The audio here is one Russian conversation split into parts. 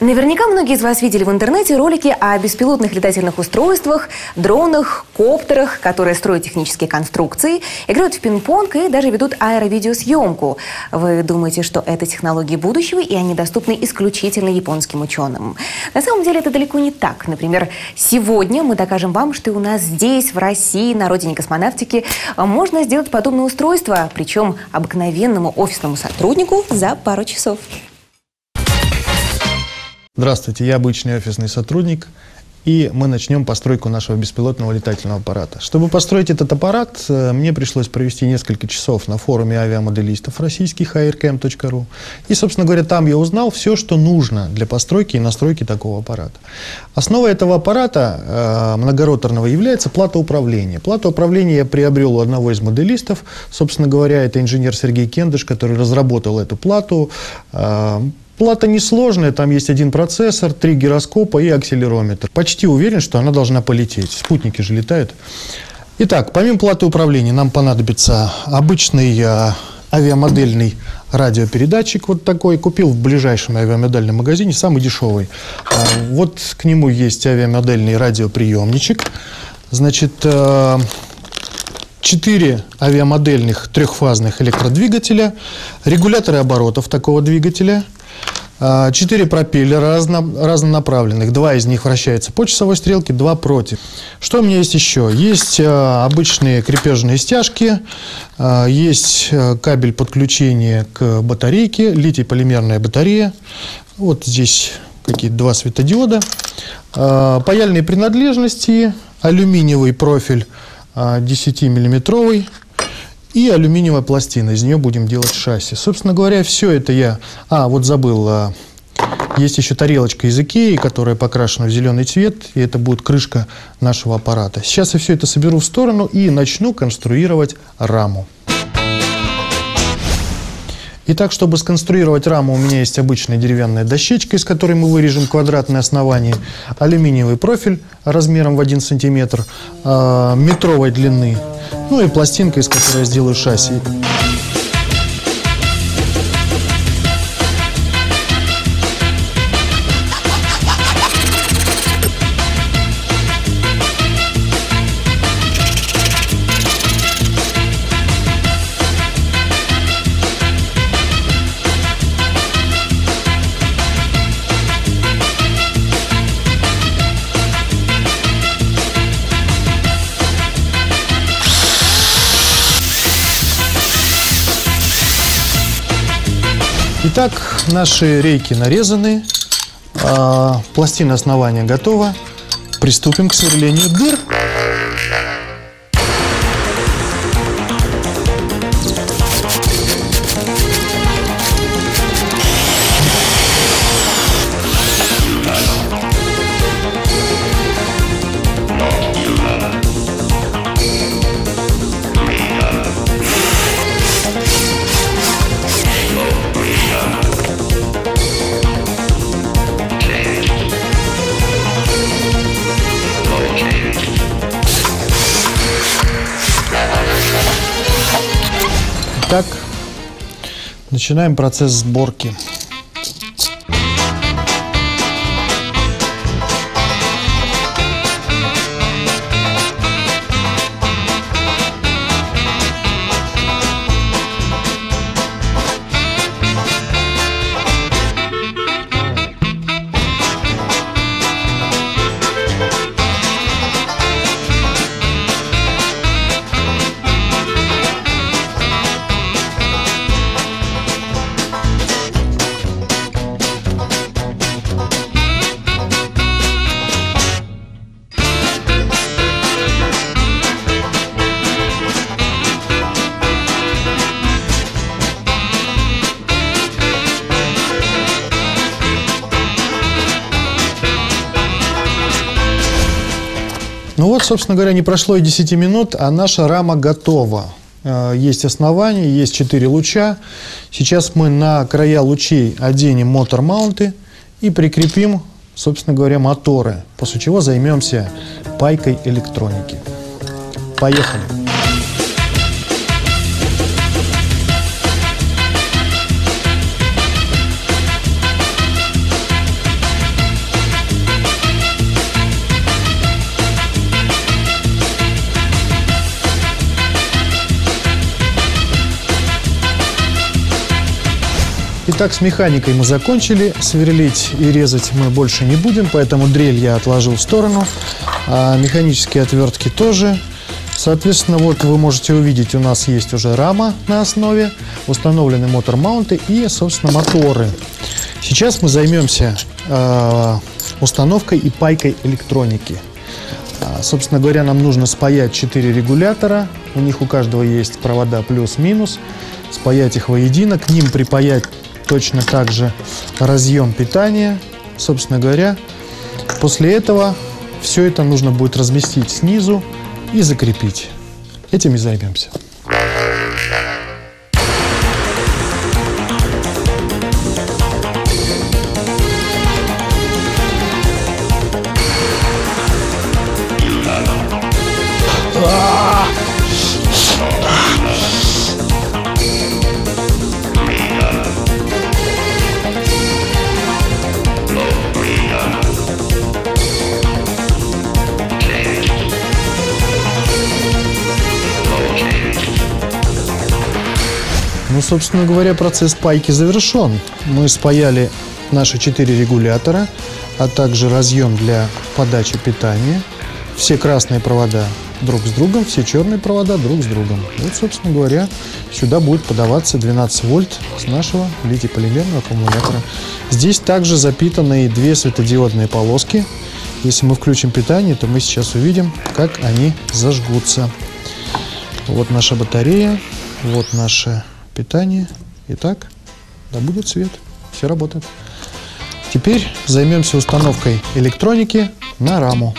Наверняка многие из вас видели в интернете ролики о беспилотных летательных устройствах, дронах, коптерах, которые строят технические конструкции, играют в пинг-понг и даже ведут аэровидеосъемку. Вы думаете, что это технологии будущего и они доступны исключительно японским ученым? На самом деле это далеко не так. Например, сегодня мы докажем вам, что у нас здесь, в России, на родине космонавтики, можно сделать подобное устройство, причем обыкновенному офисному сотруднику за пару часов. Здравствуйте, я обычный офисный сотрудник, и мы начнем постройку нашего беспилотного летательного аппарата. Чтобы построить этот аппарат, мне пришлось провести несколько часов на форуме авиамоделистов российских aircam.ru. И, собственно говоря, там я узнал все, что нужно для постройки и настройки такого аппарата. Основой этого аппарата многороторного является плата управления. Плату управления я приобрел у одного из моделистов. Собственно говоря, это инженер Сергей Кендыш, который разработал эту плату. Плата несложная, там есть один процессор, 3 гироскопа и акселерометр. Почти уверен, что она должна полететь. Спутники же летают. Итак, помимо платы управления нам понадобится обычный авиамодельный радиопередатчик. Вот такой. Купил в ближайшем авиамодельном магазине, самый дешевый. Вот к нему есть авиамодельный радиоприемничек. Значит, 4 авиамодельных трехфазных электродвигателя, регуляторы оборотов такого двигателя, 4 пропеллера разнонаправленных, 2 из них вращаются по часовой стрелке, 2 против. Что у меня есть еще? Есть обычные крепежные стяжки, есть кабель подключения к батарейке, литий-полимерная батарея. Вот здесь какие-то 2 светодиода. Паяльные принадлежности, алюминиевый профиль 10-миллиметровый. И алюминиевая пластина, из нее будем делать шасси. Собственно говоря, все это я... вот забыл, есть еще тарелочка из Икеи, которая покрашена в зеленый цвет, и это будет крышка нашего аппарата. Сейчас я все это соберу в сторону и начну конструировать раму. Итак, чтобы сконструировать раму, у меня есть обычная деревянная дощечка, из которой мы вырежем квадратное основание, алюминиевый профиль размером в 1 сантиметр, метровой длины, ну и пластинка, из которой я сделаю шасси. Итак, наши рейки нарезаны, пластина основания готова. Приступим к сверлению дыр. Итак, начинаем процесс сборки. Ну вот, собственно говоря, не прошло и 10 минут, а наша рама готова. Есть основание, есть 4 луча. Сейчас мы на края лучей оденем мотор-маунты и прикрепим, собственно говоря, моторы, после чего займемся пайкой электроники. Поехали! Итак, с механикой мы закончили. Сверлить и резать мы больше не будем, поэтому дрель я отложил в сторону. А механические отвертки тоже. Соответственно, вот вы можете увидеть, у нас есть уже рама на основе, установлены мотор-маунты и, собственно, моторы. Сейчас мы займемся установкой и пайкой электроники. Собственно говоря, нам нужно спаять 4 регулятора. У них у каждого есть провода плюс-минус. Спаять их воедино, к ним припаять точно так же разъем питания. Собственно говоря, после этого все это нужно будет разместить снизу и закрепить. Этим и займемся. Ну, собственно говоря, процесс пайки завершен. Мы спаяли наши 4 регулятора, а также разъем для подачи питания. Все красные провода друг с другом, все черные провода друг с другом. Вот, собственно говоря, сюда будет подаваться 12 вольт с нашего литий-полимерного аккумулятора. Здесь также запитаны 2 светодиодные полоски. Если мы включим питание, то мы сейчас увидим, как они зажгутся. Вот наша батарея, вот наше питание. Итак, да будет свет. Все работает. Теперь займемся установкой электроники на раму.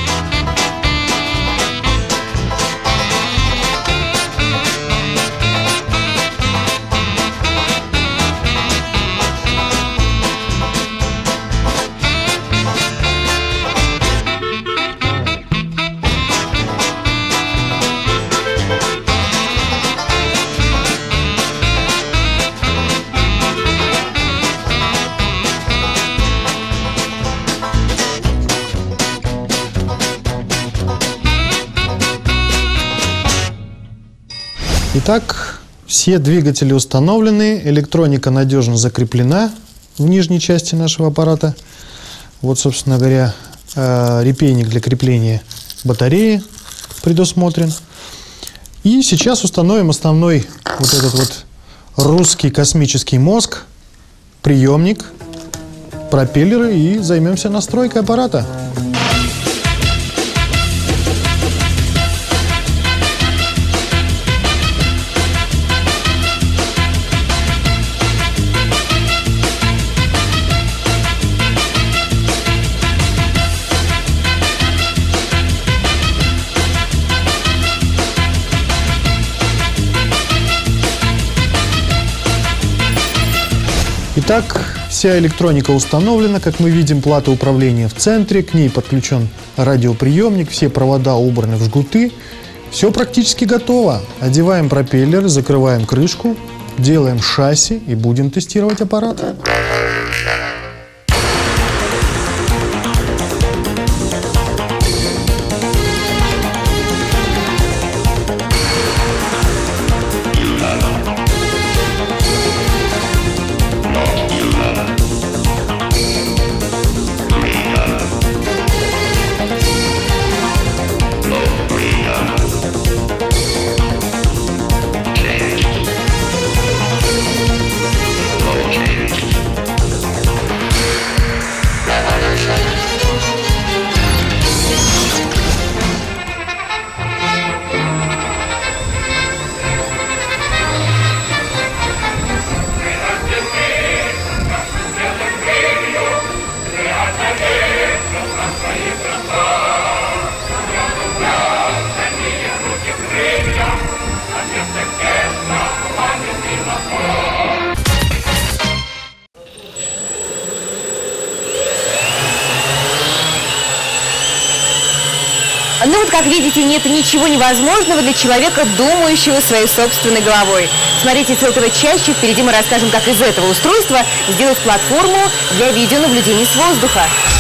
Итак, все двигатели установлены, электроника надежно закреплена в нижней части нашего аппарата. Вот, собственно говоря, репейник для крепления батареи предусмотрен. И сейчас установим основной вот этот вот русский космический мозг, приемник, пропеллеры и займемся настройкой аппарата. Итак, вся электроника установлена. Как мы видим, плата управления в центре, к ней подключен радиоприемник, все провода убраны в жгуты. Все практически готово. Одеваем пропеллеры, закрываем крышку, делаем шасси и будем тестировать аппарат. Ну вот, как видите, нет ничего невозможного для человека, думающего своей собственной головой. Смотрите, с этого чаще впереди мы расскажем, как из этого устройства сделать платформу для видеонаблюдения с воздуха.